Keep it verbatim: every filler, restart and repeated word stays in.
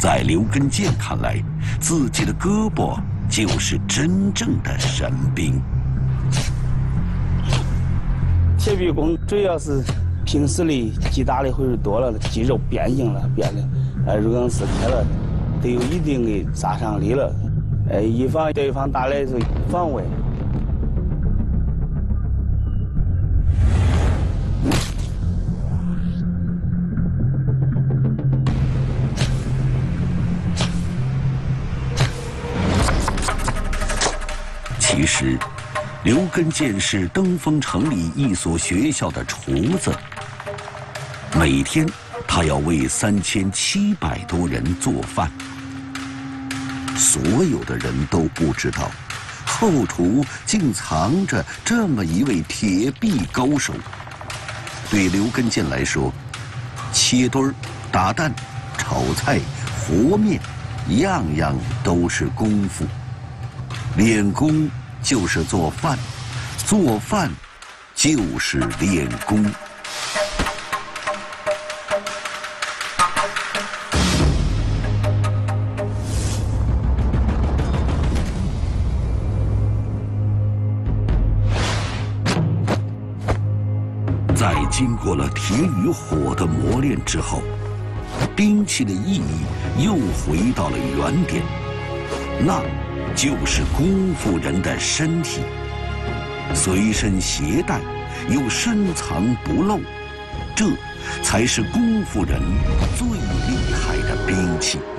在刘根健看来，自己的胳膊就是真正的神兵。 铁臂功主要是平时里击打的回数多了，肌肉变硬了，变得呃如钢似铁了，都有一定的杀伤力了，呃，以防对方打来是防卫。 其实，刘根健是登封城里一所学校的厨子。每天，他要为三千七百多人做饭。所有的人都不知道，后厨竟藏着这么一位铁臂高手。对刘根健来说，切墩儿、打蛋、炒菜、和面，样样都是功夫。练功。 就是做饭，做饭就是练功。在经过了铁与火的磨练之后，兵器的意义又回到了原点，那。 就是功夫人的身体，随身携带，又深藏不露，这才是功夫人最厉害的兵器。